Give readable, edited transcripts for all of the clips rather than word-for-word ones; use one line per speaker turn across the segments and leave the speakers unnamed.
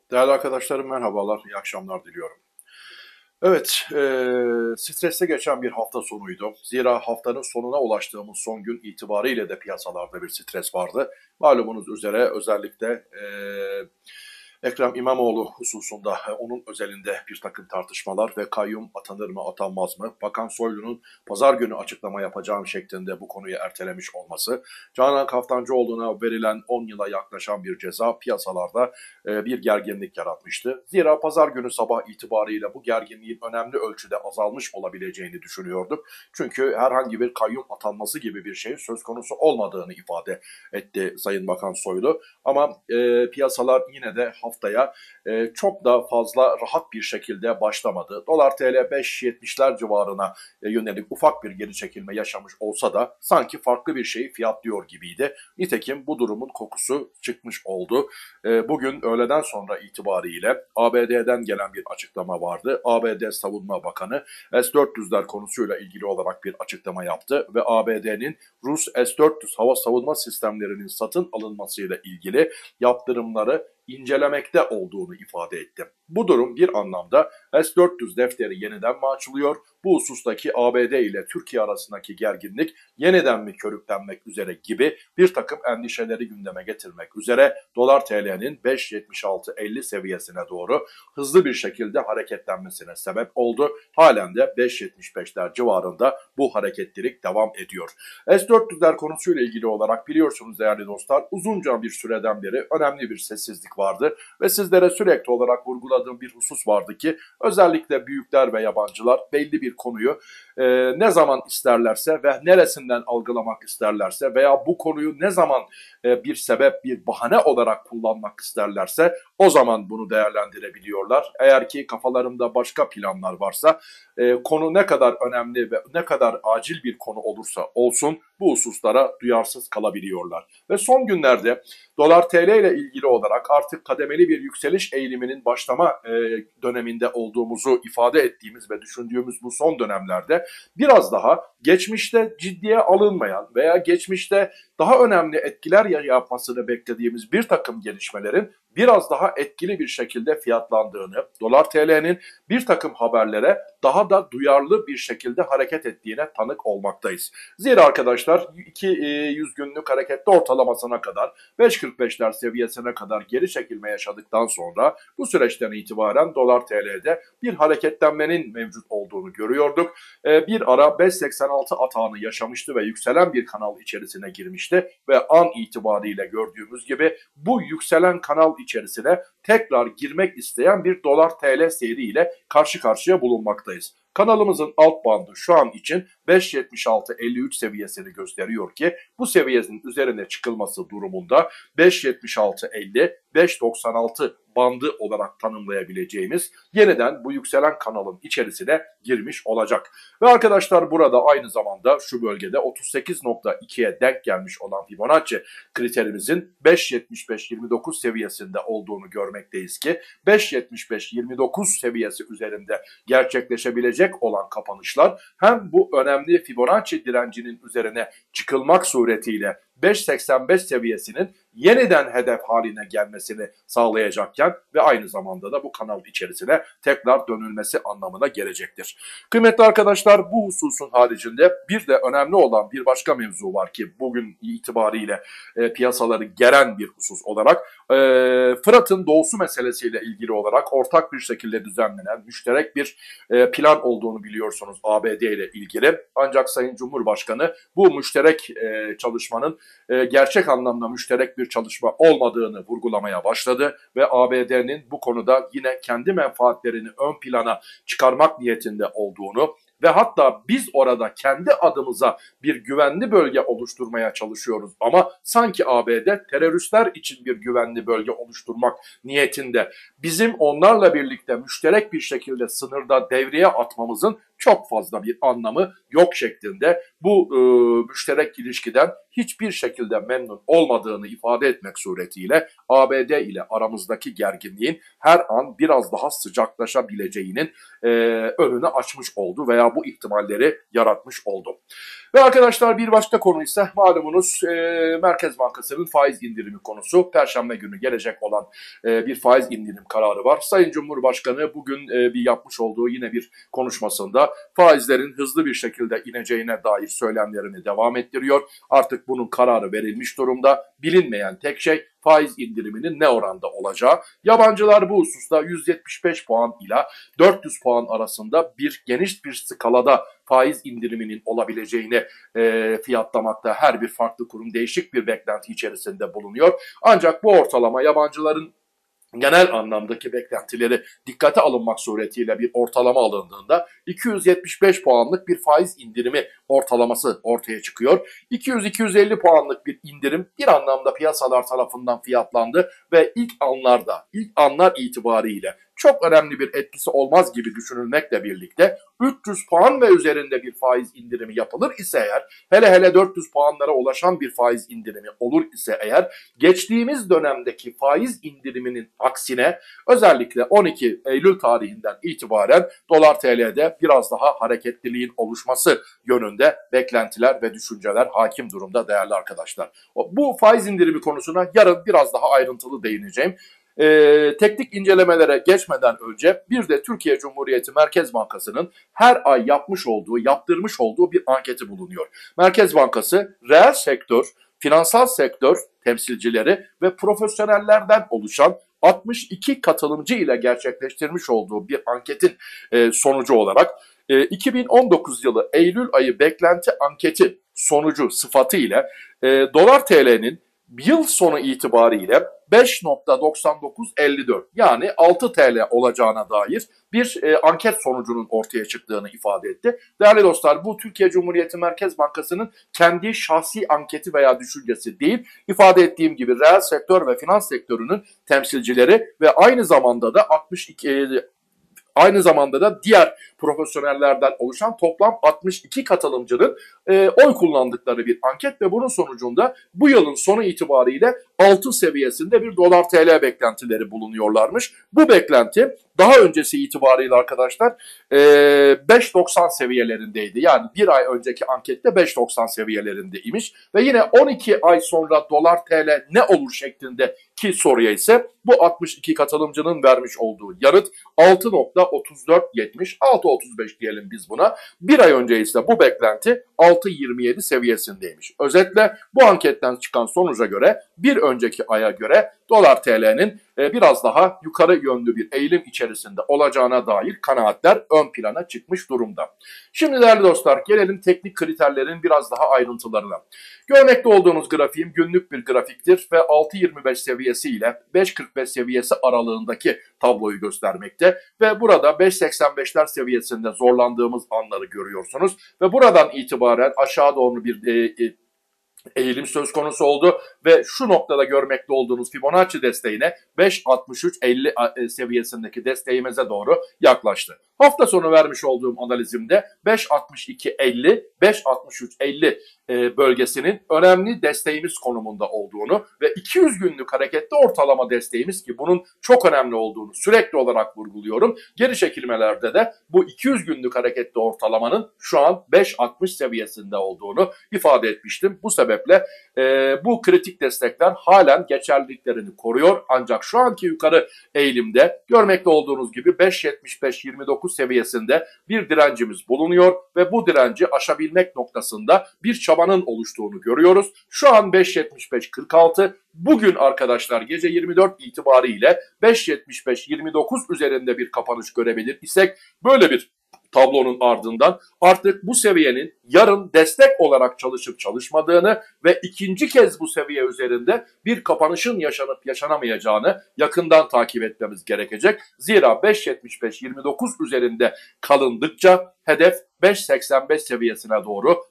Değerli arkadaşlarım merhabalar, iyi akşamlar diliyorum. Evet, stresle geçen bir hafta sonuydu. Zira haftanın sonuna ulaştığımız son gün itibariyle de piyasalarda bir stres vardı. Malumunuz üzere özellikle Ekrem İmamoğlu hususunda onun özelinde bir takım tartışmalar ve kayyum atanır mı atanmaz mı? Bakan Soylu'nun pazar günü açıklama yapacağım şeklinde bu konuyu ertelemiş olması, Canan Kaftancıoğlu'na verilen 10 yıla yaklaşan bir ceza piyasalarda bir gerginlik yaratmıştı. Zira pazar günü sabah itibariyle bu gerginliğin önemli ölçüde azalmış olabileceğini düşünüyorduk. Çünkü herhangi bir kayyum atanması gibi bir şeyin söz konusu olmadığını ifade etti Sayın Bakan Soylu. Ama piyasalar yine de haftaya çok da fazla rahat bir şekilde başlamadı. Dolar TL 5.70'ler civarına yönelik ufak bir geri çekilme yaşamış olsa da sanki farklı bir şeyi fiyatlıyor gibiydi. Nitekim bu durumun kokusu çıkmış oldu. Bugün öğleden sonra itibariyle ABD'den gelen bir açıklama vardı. ABD Savunma Bakanı S-400'ler konusuyla ilgili olarak bir açıklama yaptı ve ABD'nin Rus S-400 hava savunma sistemlerinin satın alınmasıyla ilgili yaptırımları incelemekte olduğunu ifade etti. Bu durum bir anlamda S-400 defteri yeniden mi açılıyor? Bu husustaki ABD ile Türkiye arasındaki gerginlik yeniden mi körüklenmek üzere gibi bir takım endişeleri gündeme getirmek üzere dolar TL'nin 5.76-50 seviyesine doğru hızlı bir şekilde hareketlenmesine sebep oldu. Halen de 5.75'ler civarında bu hareketlilik devam ediyor. S-400'ler konusuyla ilgili olarak biliyorsunuz değerli dostlar, uzunca bir süreden beri önemli bir sessizlik vardı ve sizlere sürekli olarak vurguladığım bir husus vardı ki özellikle büyükler ve yabancılar belli bir konuyu ne zaman isterlerse ve neresinden algılamak isterlerse veya bu konuyu ne zaman bir sebep, bir bahane olarak kullanmak isterlerse o zaman bunu değerlendirebiliyorlar. Eğer ki kafalarında başka planlar varsa konu ne kadar önemli ve ne kadar acil bir konu olursa olsun bu hususlara duyarsız kalabiliyorlar. Ve son günlerde dolar TL ile ilgili olarak artık kademeli bir yükseliş eğiliminin başlama döneminde olduğumuzu ifade ettiğimiz ve düşündüğümüz bu son dönemlerde biraz daha geçmişte ciddiye alınmayan veya geçmişte daha önemli etkiler yapmasını beklediğimiz bir takım gelişmelerin biraz daha etkili bir şekilde fiyatlandığını, dolar TL'nin bir takım haberlere daha da duyarlı bir şekilde hareket ettiğine tanık olmaktayız. Zira arkadaşlar 200 günlük hareketli ortalamasına kadar 5.45'ler seviyesine kadar geri çekilme yaşadıktan sonra bu süreçten itibaren dolar TL'de bir hareketlenmenin mevcut olduğunu görüyorduk. Bir ara 5.86 atağını yaşamıştı ve yükselen bir kanal içerisine girmişti ve an itibariyle gördüğümüz gibi bu yükselen kanal içerisine tekrar girmek isteyen bir dolar TL seyriyle karşı karşıya bulunmaktayız. Kanalımızın alt bandı şu an için 5.76-53 seviyesini gösteriyor ki bu seviyenin üzerine çıkılması durumunda 5.76-50, 5.96 bandı olarak tanımlayabileceğimiz yeniden bu yükselen kanalın içerisine girmiş olacak. Ve arkadaşlar burada aynı zamanda şu bölgede 38.2'ye denk gelmiş olan Fibonacci kriterimizin 5.75-29 seviyesinde olduğunu görmekteyiz ki 5.75-29 seviyesi üzerinde gerçekleşebilecek olan kapanışlar hem bu önemli Fibonacci direncinin üzerine çıkılmak suretiyle 5.85 seviyesinin yeniden hedef haline gelmesini sağlayacakken ve aynı zamanda da bu kanal içerisine tekrar dönülmesi anlamına gelecektir. Kıymetli arkadaşlar, bu hususun haricinde bir de önemli olan bir başka mevzu var ki bugün itibariyle piyasaları geren bir husus olarak Fırat'ın doğusu meselesiyle ilgili olarak ortak bir şekilde düzenlenen müşterek bir plan olduğunu biliyorsunuz ABD ile ilgili. Ancak Sayın Cumhurbaşkanı bu müşterek çalışmanın gerçek anlamda müşterek bir çalışma olmadığını vurgulamaya başladı ve ABD'nin bu konuda yine kendi menfaatlerini ön plana çıkarmak niyetinde olduğunu ve hatta biz orada kendi adımıza bir güvenli bölge oluşturmaya çalışıyoruz ama sanki ABD teröristler için bir güvenli bölge oluşturmak niyetinde bizim onlarla birlikte müşterek bir şekilde sınırda devreye atmamızın çok fazla bir anlamı yok şeklinde bu müşterek ilişkiden hiçbir şekilde memnun olmadığını ifade etmek suretiyle ABD ile aramızdaki gerginliğin her an biraz daha sıcaklaşabileceğinin önünü açmış oldu veya bu ihtimalleri yaratmış oldu. Ve arkadaşlar bir başka konu ise malumunuz Merkez Bankası'nın faiz indirimi konusu. Perşembe günü gelecek olan bir faiz indirim kararı var. Sayın Cumhurbaşkanı bugün bir yapmış olduğu yine bir konuşmasında faizlerin hızlı bir şekilde ineceğine dair söylemlerini devam ettiriyor. Artık bunun kararı verilmiş durumda. Bilinmeyen tek şey faiz indiriminin ne oranda olacağı. Yabancılar bu hususta 175 puan ile 400 puan arasında geniş bir skalada faiz indiriminin olabileceğini fiyatlamakta, her bir farklı kurum değişik bir beklenti içerisinde bulunuyor. Ancak bu ortalama yabancıların genel anlamdaki beklentileri dikkate alınmak suretiyle bir ortalama alındığında 275 puanlık bir faiz indirimi ortalaması ortaya çıkıyor. 200-250 puanlık bir indirim bir anlamda piyasalar tarafından fiyatlandı ve ilk anlar itibariyle çok önemli bir etkisi olmaz gibi düşünülmekle birlikte 300 puan ve üzerinde bir faiz indirimi yapılır ise eğer, hele 400 puanlara ulaşan bir faiz indirimi olur ise eğer, geçtiğimiz dönemdeki faiz indiriminin aksine özellikle 12 Eylül tarihinden itibaren dolar TL'de biraz daha hareketliliğin oluşması yönünde beklentiler ve düşünceler hakim durumda değerli arkadaşlar. Bu faiz indirimi konusuna yarın biraz daha ayrıntılı değineceğim. Teknik incelemelere geçmeden önce bir de Türkiye Cumhuriyeti Merkez Bankası'nın her ay yaptırmış olduğu bir anketi bulunuyor. Merkez Bankası reel sektör, finansal sektör temsilcileri ve profesyonellerden oluşan 62 katılımcı ile gerçekleştirmiş olduğu bir anketin sonucu olarak 2019 yılı Eylül ayı beklenti anketi sonucu sıfatı ile dolar TL'nin yıl sonu itibariyle 5.9954 yani 6 TL olacağına dair bir anket sonucunun ortaya çıktığını ifade etti. Değerli dostlar, bu Türkiye Cumhuriyeti Merkez Bankası'nın kendi şahsi anketi veya düşüncesi değil. İfade ettiğim gibi reel sektör ve finans sektörünün temsilcileri ve aynı zamanda da diğer profesyonellerden oluşan toplam 62 katılımcının oy kullandıkları bir anket ve bunun sonucunda bu yılın sonu itibariyle 6 seviyesinde bir dolar TL beklentileri bulunuyorlarmış. Bu beklenti daha öncesi itibariyle arkadaşlar 5.90 seviyelerindeydi. Yani bir ay önceki ankette 5.90 seviyelerindeymiş ve yine 12 ay sonra dolar TL ne olur şeklindeki soruya ise bu 62 katılımcının vermiş olduğu yanıt 6.3470, 6.35 diyelim biz buna. Bir ay önce ise bu beklenti 6.27 seviyesindeymiş. Özetle bu anketten çıkan sonuca göre bir önceki aya göre dolar TL'nin biraz daha yukarı yönlü bir eğilim içerisinde olacağına dair kanaatler ön plana çıkmış durumda. Şimdi değerli dostlar, gelelim teknik kriterlerin biraz daha ayrıntılarına. Görmekte olduğunuz grafiğim günlük bir grafiktir ve 6.25 seviyesi ile 5.45 seviyesi aralığındaki tabloyu göstermekte ve burada 5.85'ler seviyesinde zorlandığımız anları görüyorsunuz ve buradan itibaren aşağı doğru bir eğilim söz konusu oldu ve şu noktada görmekte olduğunuz Fibonacci desteğine 5.63.50 seviyesindeki desteğimize doğru yaklaştı. Hafta sonu vermiş olduğum analizimde 5.62.50, 5.63.50 bölgesinin önemli desteğimiz konumunda olduğunu ve 200 günlük hareketli ortalama desteğimiz ki bunun çok önemli olduğunu sürekli olarak vurguluyorum. Geri çekilmelerde de bu 200 günlük hareketli ortalamanın şu an 5.60 seviyesinde olduğunu ifade etmiştim. Bu sebeple bu kritik destekler halen geçerliliklerini koruyor. Ancak şu anki yukarı eğilimde görmekte olduğunuz gibi 5.75-29 seviyesinde bir direncimiz bulunuyor ve bu direnci aşabilmek noktasında bir çabanın oluştuğunu görüyoruz. Şu an 5.75-46. Bugün arkadaşlar gece 24 itibariyle 5.75-29 üzerinde bir kapanış görebilir isek böyle bir tablonun ardından artık bu seviyenin yarın destek olarak çalışıp çalışmadığını ve ikinci kez bu seviye üzerinde bir kapanışın yaşanıp yaşanamayacağını yakından takip etmemiz gerekecek. Zira 5.75-29 üzerinde kalındıkça hedef 5.85 seviyesine doğru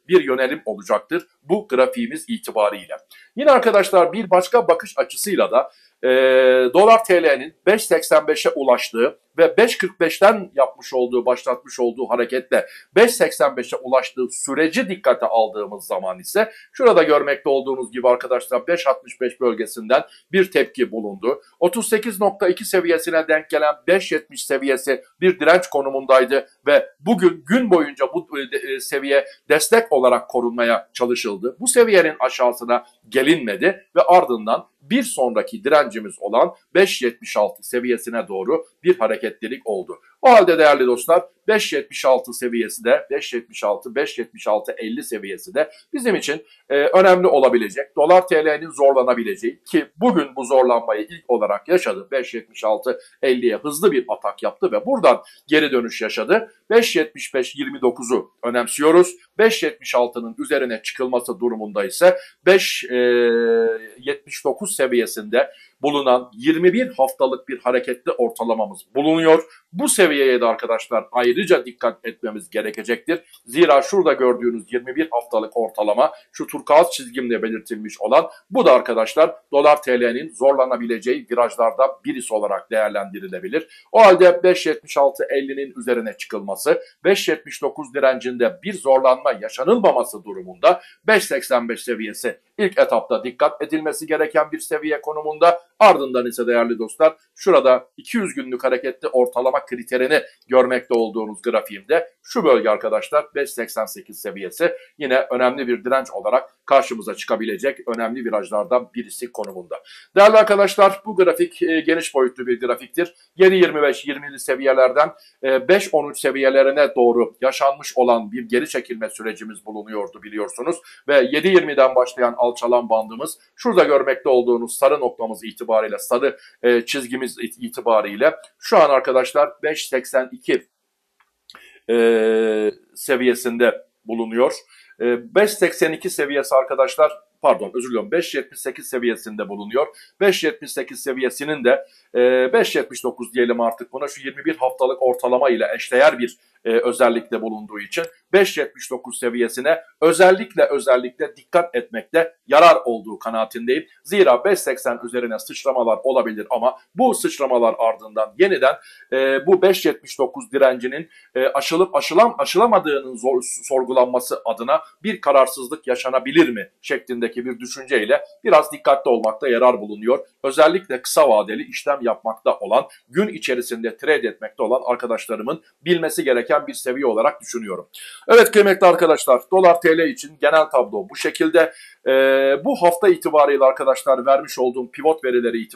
bir yönelim olacaktır bu grafiğimiz itibariyle. Yine arkadaşlar bir başka bakış açısıyla da dolar TL'nin 5.85'e ulaştığı ve 5.45'ten başlatmış olduğu hareketle 5.85'e ulaştığı süreci dikkate aldığımız zaman ise şurada görmekte olduğunuz gibi arkadaşlar 5.65 bölgesinden bir tepki bulundu. 38.2 seviyesine denk gelen 5.70 seviyesi bir direnç konumundaydı ve bugün gün boyunca bu seviye destek olarak korunmaya çalışıldı. Bu seviyenin aşağısına gelinmedi ve ardından bir sonraki direncimiz olan 5.76 seviyesine doğru bir hareketlilik oldu. O halde değerli dostlar 5.76 seviyesi de 5.76-5.76-50 seviyesi de bizim için önemli olabilecek. Dolar TL'nin zorlanabileceği ki bugün bu zorlanmayı ilk olarak yaşadı. 5.76-50'ye hızlı bir atak yaptı ve buradan geri dönüş yaşadı. 5.75-29'u önemsiyoruz. 5.76'nın üzerine çıkılması durumunda ise 5.79 seviyesinde bulunan 21 haftalık bir hareketli ortalamamız bulunuyor. Bu seviyeye de arkadaşlar ayrıca dikkat etmemiz gerekecektir. Zira şurada gördüğünüz 21 haftalık ortalama şu turkuaz çizgimle belirtilmiş olan bu da arkadaşlar dolar TL'nin zorlanabileceği virajlardan birisi olarak değerlendirilebilir. O halde 5.76-50'nin üzerine çıkılması, 5.79 direncinde bir zorlanma yaşanılmaması durumunda 5.85 seviyesi ilk etapta dikkat edilmesi gereken bir seviye konumunda. Ardından ise değerli dostlar şurada 200 günlük hareketli ortalama kriterini görmekte olduğunuz grafiğimde şu bölge arkadaşlar 5.88 seviyesi yine önemli bir direnç olarak karşımıza çıkabilecek önemli virajlardan birisi konumunda. Değerli arkadaşlar bu grafik geniş boyutlu bir grafiktir. 7.25-20'li seviyelerden 5.13 seviyelerine doğru yaşanmış olan bir geri çekilme sürecimiz bulunuyordu biliyorsunuz ve 7.20'den başlayan alçalan bandımız şurada görmekte olduğunuz sarı noktamız itibariyle sarı çizgimiz itibariyle şu an arkadaşlar 5.82 seviyesinde bulunuyor. 5.82 seviyesi arkadaşlar pardon özür diliyorum 5.78 seviyesinde bulunuyor. 5.78 seviyesinin de 5.79 diyelim artık buna şu 21 haftalık ortalama ile eşdeğer bir özellikle bulunduğu için 5.79 seviyesine özellikle dikkat etmekte yarar olduğu kanaatindeyim. Zira 5.80 üzerine sıçramalar olabilir ama bu sıçramalar ardından yeniden bu 5.79 direncinin aşılamadığının sorgulanması adına bir kararsızlık yaşanabilir mi şeklindeki bir düşünceyle biraz dikkatli olmakta yarar bulunuyor. Özellikle kısa vadeli işlem yapmakta olan, gün içerisinde trade etmekte olan arkadaşlarımın bilmesi gereken bir seviye olarak düşünüyorum. Evet kıymetli arkadaşlar, dolar TL için genel tablo bu şekilde. Bu hafta itibariyle arkadaşlar vermiş olduğum pivot verileri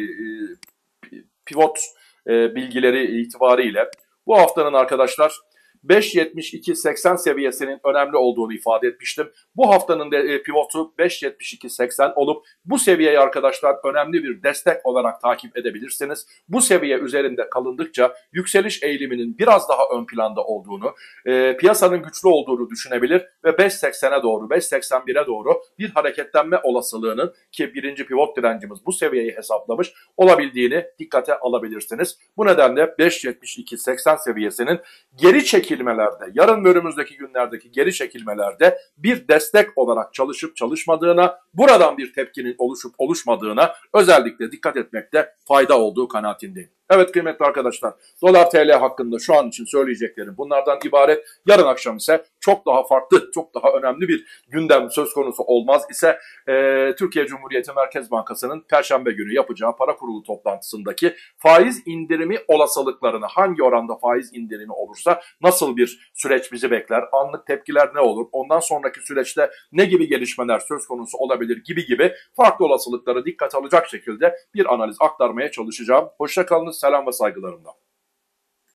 bilgileri itibariyle bu haftanın arkadaşlar 5.72-80 seviyesinin önemli olduğunu ifade etmiştim. Bu haftanın pivotu 5.72-80 olup bu seviyeyi arkadaşlar önemli bir destek olarak takip edebilirsiniz. Bu seviye üzerinde kalındıkça yükseliş eğiliminin biraz daha ön planda olduğunu, piyasanın güçlü olduğunu düşünebilir ve 5.80'e doğru, 5.81'e doğru bir hareketlenme olasılığının ki birinci pivot direncimiz bu seviyeyi hesaplamış olabildiğini dikkate alabilirsiniz. Bu nedenle 5.72-80 seviyesinin geri çekilmelerde, yarın ve önümüzdeki günlerdeki geri çekilmelerde bir destek olarak çalışıp çalışmadığına, buradan bir tepkinin oluşup oluşmadığına özellikle dikkat etmekte fayda olduğu kanaatindeyim. Evet kıymetli arkadaşlar, dolar TL hakkında şu an için söyleyeceklerim bunlardan ibaret. Yarın akşam ise çok daha farklı, çok daha önemli bir gündem söz konusu olmaz ise Türkiye Cumhuriyeti Merkez Bankası'nın Perşembe günü yapacağı para kurulu toplantısındaki faiz indirimi olasılıklarını, hangi oranda faiz indirimi olursa nasıl bir süreç bizi bekler, anlık tepkiler ne olur, ondan sonraki süreçte ne gibi gelişmeler söz konusu olabilir gibi farklı olasılıkları dikkate alacak şekilde bir analiz aktarmaya çalışacağım. Hoşça kalınız, selam ve saygılarımla.